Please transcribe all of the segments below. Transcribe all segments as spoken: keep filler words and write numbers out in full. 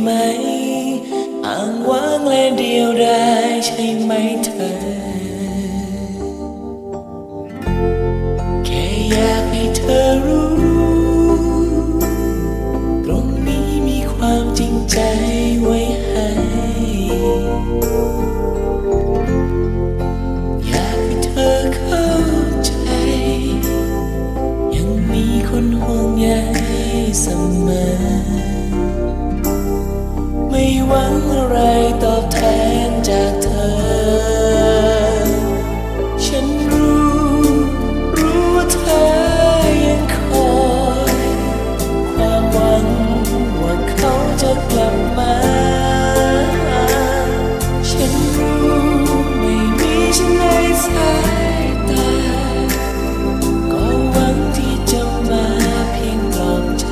ไหมอ้างว้างและเดียวดายใช่ไหมเธอแค่อยากให้เธอรู้ตรงนี้มีความจริงใจไว้ให้อยากให้เธอเข้าใจยังมีคนห่วงใยเสมอไม่หวังอะไรตอบแทนจากเธอฉันรู้รู้ว่าเธอยังคอยความหวังว่าเขาจะกลับมาฉันรู้ไม่มีฉันในสายตาก็หวังที่จะมาเพียงปลอบใจ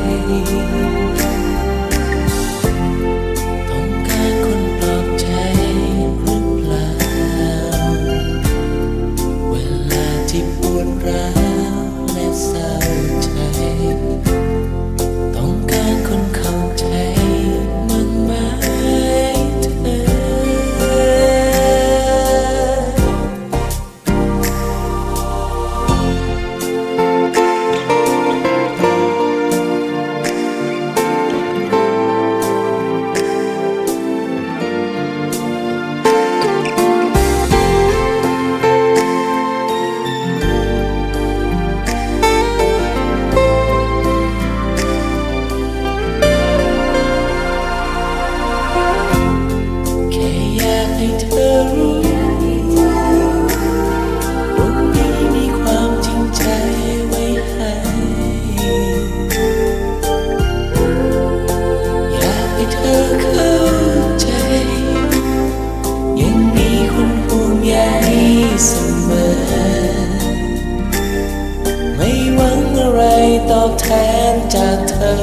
ไม่หวังอะไรตอบแทนจากเธอ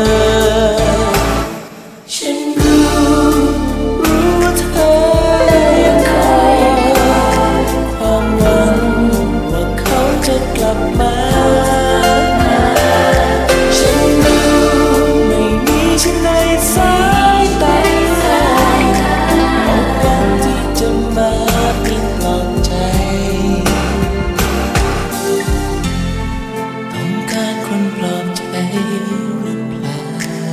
ฉันรู้รู้ว่าเธอยังคอยความหวังว่าเขาจะกลับมาฉันรู้ไม่มีฉันในสายตาเอาหวังที่จะมาเพียงปลอบใจคนปลอบใจหรือเปล่า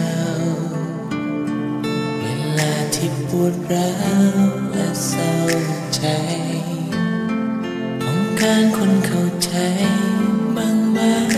เวลาที่ปวดร้าวและเศร้าใจต้องการคนเข้าใจบ้างไหม